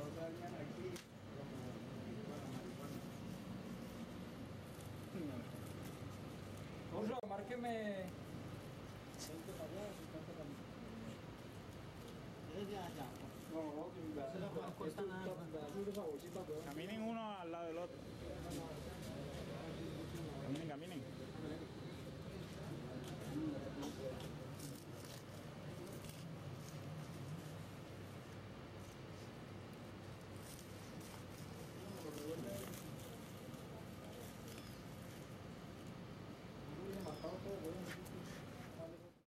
salgan aquí como marihuana. Oso, márqueme 20 para allá, 50 para mí. ¿Quieres ya allá? No, que no cuesta nada. Caminen uno al lado del otro. Caminen, caminen.